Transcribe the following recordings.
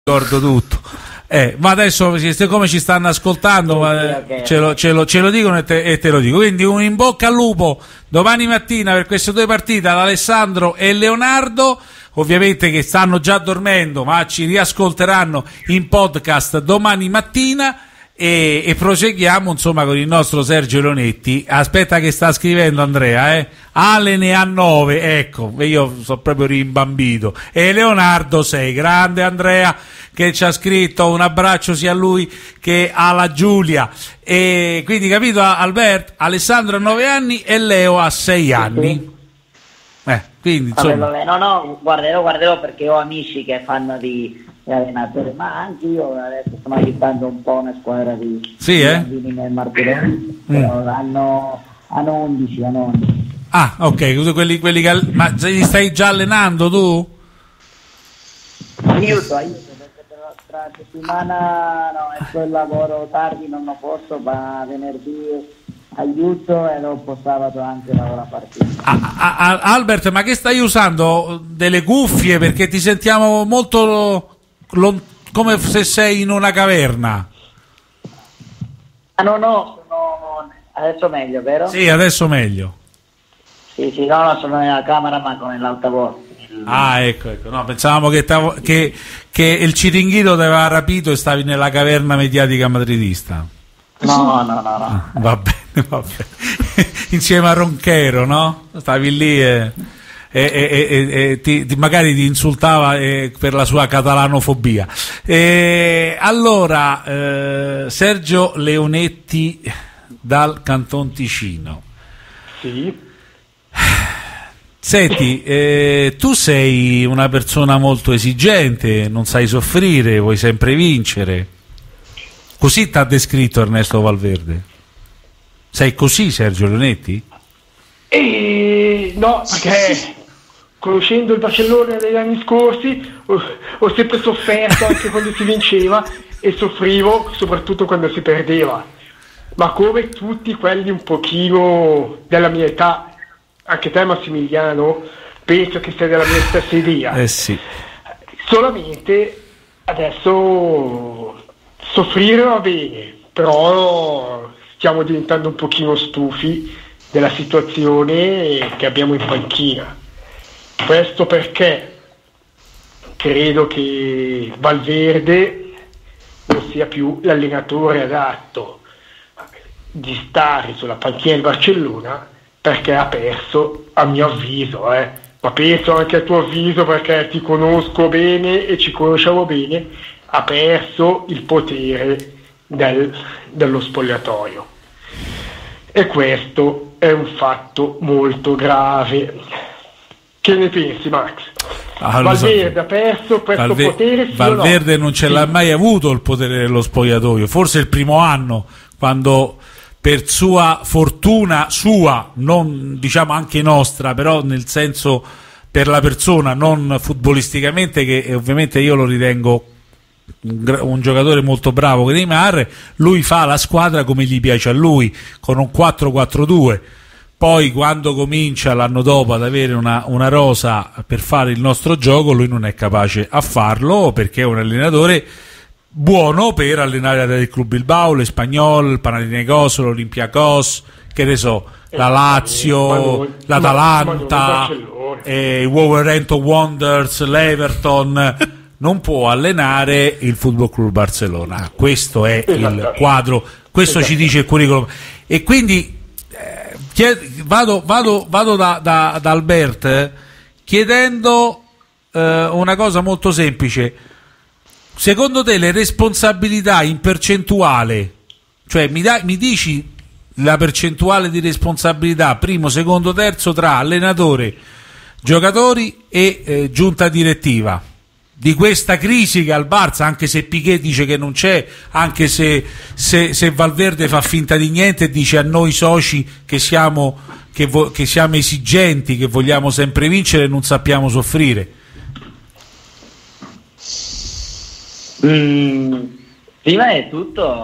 ricordo tutto. Ma adesso siccome ci stanno ascoltando, Okay. ce lo dicono e te lo dico. Quindi un in bocca al lupo domani mattina per queste due partite ad Alessandro e Leonardo, ovviamente che stanno già dormendo, ma ci riascolteranno in podcast domani mattina. E proseguiamo insomma con il nostro Sergio Leonetti. Aspetta che sta scrivendo Andrea, Ale ne ha 9, ecco, io sono proprio rimbambito, e Leonardo 6, grande Andrea che ci ha scritto, un abbraccio sia a lui che alla Giulia. E quindi capito Albert, Alessandro ha 9 anni e Leo ha 6 anni. Quindi insomma No, guarderò perché ho amici che fanno di allenatore, ma anche io adesso sto aiutando un po' una squadra di bambini nel Martirone, però hanno 11. Ah, ok, quelli che ma li stai già allenando tu? Aiuto, perché tra settimana è il lavoro tardi, non lo posso, ma venerdì aiuto e dopo sabato anche lavoro a partita. Albert, ma che stai usando? Delle cuffie? Perché ti sentiamo molto come se sei in una caverna. No, adesso meglio, vero? Sì, adesso meglio. Sì, no, sono nella camera ma con l'altavoce. Ecco, no, pensavamo che il Ciringhito ti aveva rapito e stavi nella caverna mediatica madridista. No. Va bene. Insieme a Ronchero, no? Stavi lì e magari ti insultava per la sua catalanofobia. Allora, Sergio Leonetti dal Canton Ticino. Sì. Senti, tu sei una persona molto esigente, non sai soffrire, vuoi sempre vincere. Così ti ha descritto Ernesto Valverde. Sei così, Sergio Leonetti? No, perché conoscendo il Barcellona degli anni scorsi ho sempre sofferto anche quando si vinceva e soffrivo soprattutto quando si perdeva, ma come tutti quelli un pochino della mia età. Anche te, Massimiliano, penso che sei della mia stessa idea. Sì. Solamente adesso soffrire va bene, però stiamo diventando un pochino stufi della situazione che abbiamo in panchina. Questo perché credo che Valverde non sia più l'allenatore adatto di stare sulla panchina del Barcellona, perché ha perso, a mio avviso, ma penso anche a tuo avviso perché ti conosco bene e ci conosciamo bene, ha perso il potere dello spogliatoio. E questo è un fatto molto grave. Che ne pensi, Max? Valverde ha perso questo potere? Sì, Valverde no? Non ce l'ha mai avuto il potere dello spogliatoio, forse il primo anno, quando per sua fortuna non diciamo anche nostra, però nel senso per la persona, non futbolisticamente, che ovviamente io lo ritengo un giocatore molto bravo che Neymar, lui fa la squadra come gli piace a lui, con un 4-4-2. Poi quando comincia l'anno dopo ad avere una rosa per fare il nostro gioco, lui non è capace a farlo, perché è un allenatore buono per allenare del Club Bilbao, l'Espanyol, il Panathinaikos, l'Olympiacos, che ne so, la Lazio, l'Atalanta, il Wolverhampton Wanderers, l'Everton. Non può allenare il Football Club Barcellona. Questo è il quadro, questo ci dice il curriculum. E quindi vado da Albert chiedendo una cosa molto semplice. Secondo te le responsabilità in percentuale, cioè mi dici la percentuale di responsabilità primo, secondo, terzo tra allenatore, giocatori e giunta direttiva di questa crisi che ha il Barça, anche se Piqué dice che non c'è, anche se Valverde fa finta di niente e dice a noi soci che siamo esigenti, che vogliamo sempre vincere e non sappiamo soffrire. Prima di tutto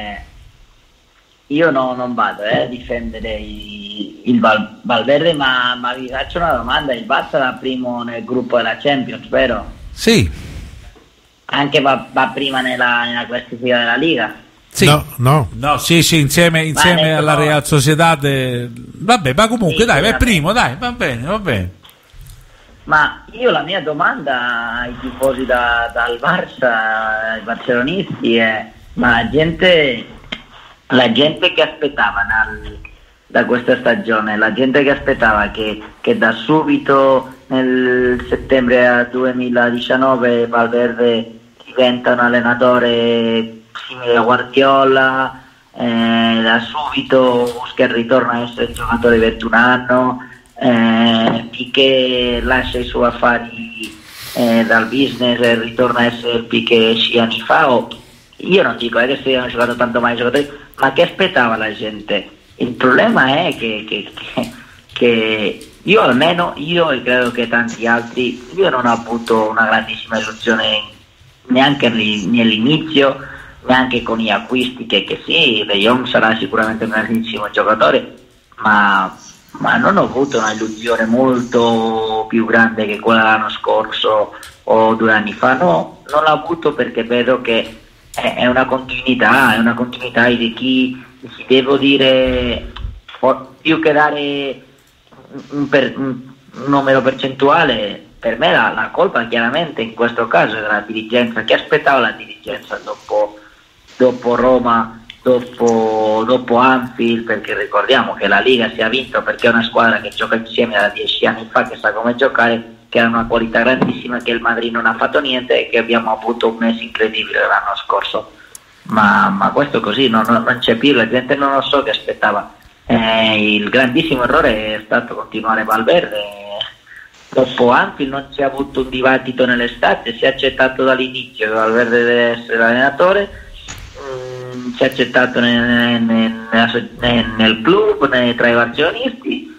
io non vado a difendere il Valverde, ma vi faccio una domanda: il Barça era primo nel gruppo della Champions, vero? Sì. anche va prima nella classifica della Liga. Sì. No, sì, insieme alla Real Sociedad. Vabbè, ma comunque sì, dai, è primo, dai, va bene. Ma io la mia domanda ai tifosi dal Barça, ai barcellonisti, è: ma la gente che aspettava da questa stagione, la gente che aspettava che da subito nel settembre 2019 Valverde diventa un allenatore simile a Guardiola, da subito Busquets ritorna a essere giocatore di 21 anni, Piqué lascia i suoi affari dal business e ritorna a essere il Piqué 6 anni fa. Io non dico che stiano giocando tanto mai i giocatori, ma che aspettava la gente? Il problema è che io e credo che tanti altri, io non ho avuto una grandissima illusione neanche nell'inizio, neanche con gli acquisti, che sì, De Jong sarà sicuramente un grandissimo giocatore, ma non ho avuto una illusione molto più grande che quella dell'anno scorso o 2 anni fa. No, non l'ho avuto, perché vedo che è una continuità di chi, si devo dire, più che dare un numero percentuale. Per me la colpa chiaramente in questo caso è della dirigenza. Che aspettava la dirigenza dopo Roma, dopo Anfield? Perché ricordiamo che la Liga si è vinta perché è una squadra che gioca insieme da 10 anni fa, che sa come giocare, che ha una qualità grandissima, che il Madrid non ha fatto niente e che abbiamo avuto un mese incredibile l'anno scorso. Ma questo così non c'è più, la gente non lo so che aspettava. Il grandissimo errore è stato continuare Valverde. Dopo Anfield non si è avuto un dibattito nell'estate, si è accettato dall'inizio che Valverde deve essere l'allenatore, si è accettato nel club, tra i barcellonisti,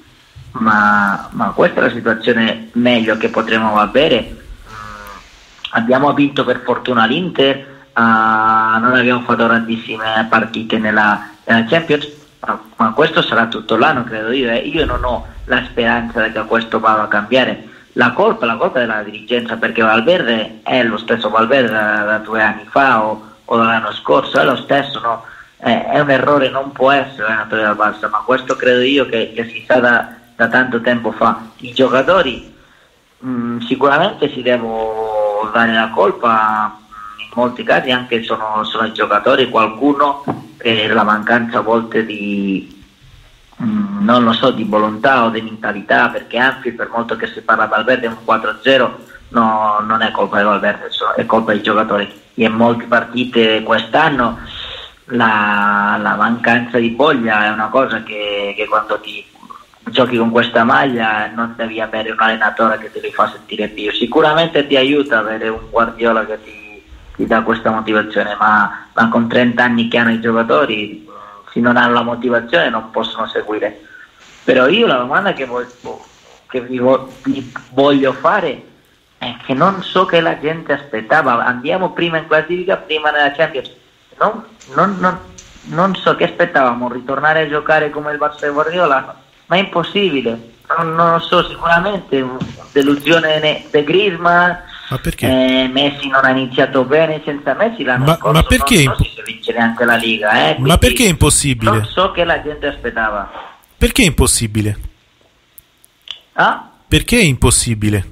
ma questa è la situazione meglio che potremmo avere. Abbiamo vinto per fortuna l'Inter, non abbiamo fatto grandissime partite nella Champions, ma questo sarà tutto l'anno, credo io. Io non ho la speranza che questo vada a cambiare. La colpa è della dirigenza, perché Valverde è lo stesso Valverde da 2 anni fa o dall'anno scorso, è lo stesso, no? È un errore, non può essere allenatore del Barça, ma questo credo io che si sa da tanto tempo fa. I giocatori sicuramente si devono dare la colpa, in molti casi anche sono i giocatori, qualcuno per la mancanza a volte di non lo so, di volontà o di mentalità, perché Anfield, per molto che si parla Valverde un 4-0, non è colpa di Valverde, è colpa dei giocatori. E in molte partite quest'anno la mancanza di voglia è una cosa che quando ti giochi con questa maglia non devi avere un allenatore che te li fa sentire più. Sicuramente ti aiuta avere un Guardiola che ti dà questa motivazione, ma con 30 anni che hanno i giocatori, se non hanno la motivazione non possono seguire. Però io la domanda che vi voglio fare è che non so che la gente aspettava. Andiamo prima in classifica, prima nella Champions, non so che aspettavamo, ritornare a giocare come il Barça di Guardiola, ma è impossibile. Non lo so, sicuramente delusione di Griezmann. Ma perché? Messi non ha iniziato bene, senza Messi l'anno scorso ma perché non so se vince neanche la Liga, ma perché è impossibile? Non so che la gente aspettava. Perché è impossibile? Perché è impossibile?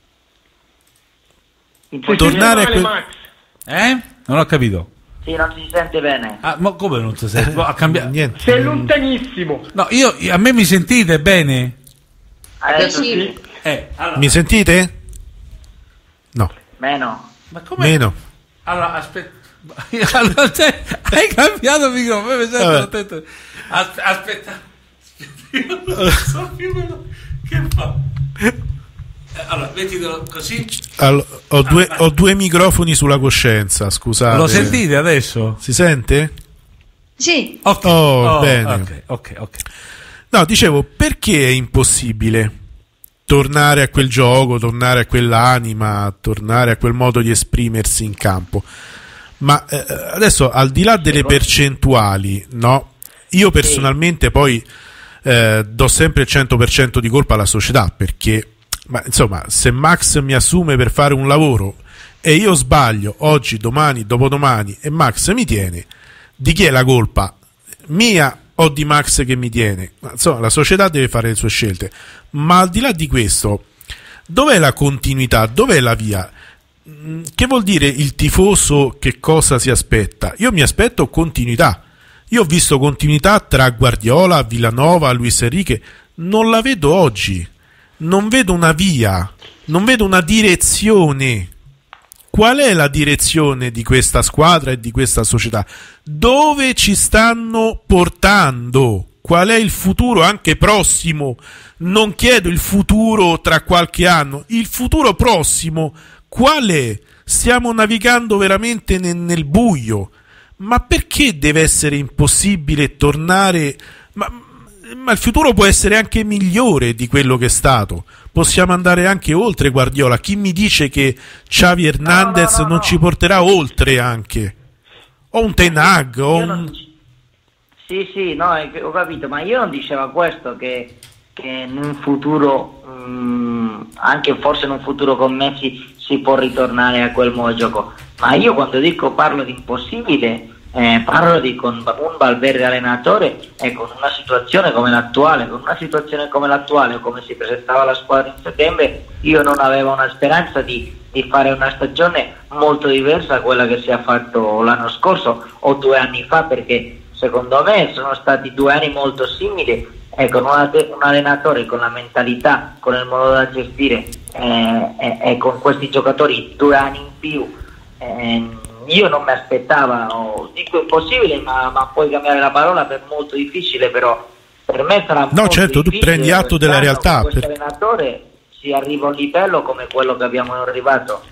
Tornare a non ho capito. Sì, non si sente bene. Ma come non si sente? Ha cambiato niente. Sei lontanissimo. No, a me mi sentite bene? Adesso sì. Allora. Mi sentite? No. Meno. Ma come? Meno. Allora, aspetta. Hai cambiato il microfono, mi sento attento. Aspetta. Io non so più quello che fa. Allora, mettitelo così. Allora, ho due microfoni sulla coscienza, scusate. Lo sentite adesso? Si sente? Sì. Bene. Ok. No, dicevo, perché è impossibile tornare a quel gioco, tornare a quell'anima, tornare a quel modo di esprimersi in campo? Ma adesso, al di là delle percentuali, no? Io personalmente poi do sempre il 100% di colpa alla società, perché, ma insomma, se Max mi assume per fare un lavoro e io sbaglio oggi, domani, dopodomani e Max mi tiene, di chi è la colpa? Mia o di Max che mi tiene? Insomma, la società deve fare le sue scelte, ma al di là di questo, dov'è la continuità? Dov'è la via? Che vuol dire il tifoso? Che cosa si aspetta? Io mi aspetto continuità. Io ho visto continuità tra Guardiola, Villanova, Luis Enrique, non la vedo oggi, non vedo una via, non vedo una direzione. Qual è la direzione di questa squadra e di questa società? Dove ci stanno portando? Qual è il futuro anche prossimo? Non chiedo il futuro tra qualche anno, il futuro prossimo qual è? Stiamo navigando veramente nel buio. Ma perché deve essere impossibile tornare? Ma il futuro può essere anche migliore di quello che è stato. Possiamo andare anche oltre Guardiola. Chi mi dice che Xavi Hernandez non ci porterà oltre anche? O un Ten Hag o un... Sì, no, ho capito, ma io non dicevo questo, che in un futuro, anche forse in un futuro con Messi, si può ritornare a quel modo di gioco. Ma io quando parlo di impossibile, parlo con un Valverde allenatore e con una situazione come l'attuale. Con una situazione come l'attuale, o come si presentava la squadra in settembre, io non avevo una speranza di fare una stagione molto diversa da quella che si è fatto l'anno scorso o 2 anni fa, perché secondo me sono stati 2 anni molto simili, e con un allenatore con la mentalità, con il modo da gestire e con questi giocatori 2 anni in più. Io non mi aspettavo, dico impossibile, ma puoi cambiare la parola per molto difficile, però per me sarà molto certo, tu prendi atto della realtà. Questo allenatore si arriva a un livello come quello che abbiamo arrivato.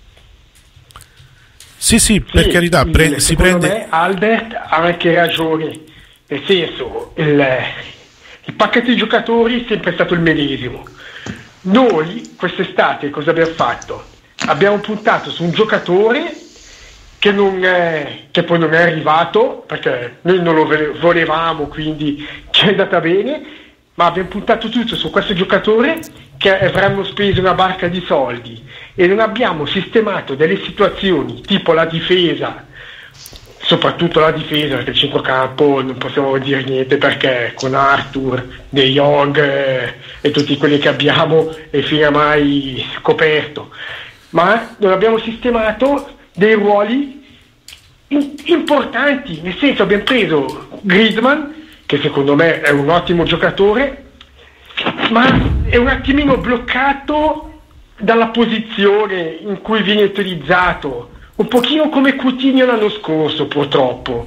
Sì, per carità, si prende. Me Albert ha anche ragione, nel senso, il pacchetto di giocatori è sempre stato il medesimo. Noi quest'estate cosa abbiamo fatto? Abbiamo puntato su un giocatore che poi non è arrivato, perché noi non lo volevamo, quindi ci è andata bene, ma abbiamo puntato tutto su questo giocatore che avremmo speso una barca di soldi, e non abbiamo sistemato delle situazioni tipo la difesa, soprattutto la difesa, perché il centrocampo non possiamo dire niente, perché con Arthur, De Jong e tutti quelli che abbiamo è fino a mai scoperto, ma non abbiamo sistemato dei ruoli importanti, nel senso abbiamo preso Griezmann, che secondo me è un ottimo giocatore, ma è un attimino bloccato dalla posizione in cui viene utilizzato, un pochino come Coutinho l'anno scorso purtroppo.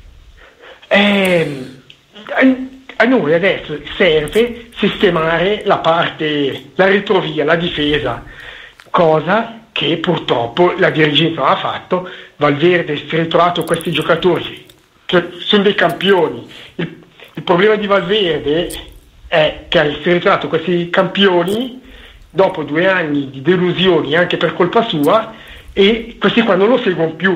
A noi adesso serve sistemare la retrovia, la difesa, cosa che purtroppo la dirigenza non ha fatto. Valverde si è ritrovato questi giocatori che sono dei campioni. Il problema di Valverde è che si è ritrovato questi campioni dopo 2 anni di delusioni anche per colpa sua, e questi qua non lo seguono più.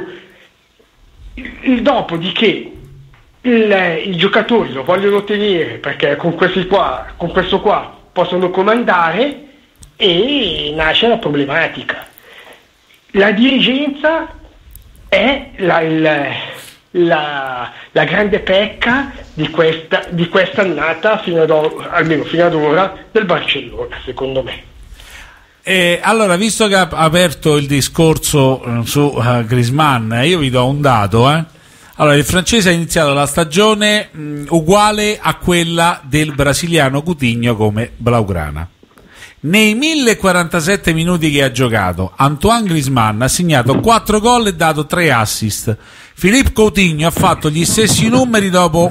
Dopodiché i giocatori lo vogliono tenere perché con questo qua possono comandare, e nasce la problematica. La dirigenza è la grande pecca di questa annata, almeno fino ad ora, del Barcellona, secondo me. Allora, visto che ha aperto il discorso su Griezmann, io vi do un dato. Allora, il francese ha iniziato la stagione uguale a quella del brasiliano Coutinho come blaugrana. Nei 1047 minuti che ha giocato, Antoine Griezmann ha segnato 4 gol e dato 3 assist. Philippe Coutinho ha fatto gli stessi numeri dopo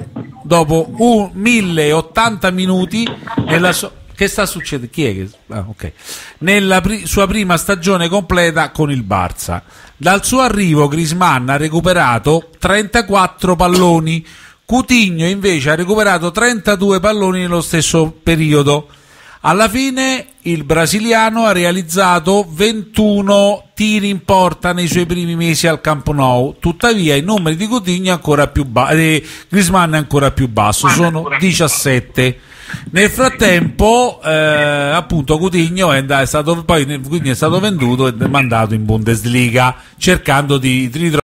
1080 minuti che sta succedendo? Chi è che... ok. Nella sua prima stagione completa con il Barça. Dal suo arrivo Griezmann ha recuperato 34 palloni, Coutinho invece ha recuperato 32 palloni nello stesso periodo. Alla fine il brasiliano ha realizzato 21 tiri in porta nei suoi primi mesi al Camp Nou. Tuttavia i numeri di Coutinho Griezmann è ancora più basso, sono 17. Nel frattempo appunto Coutinho è stato venduto e mandato in Bundesliga cercando di ritrovare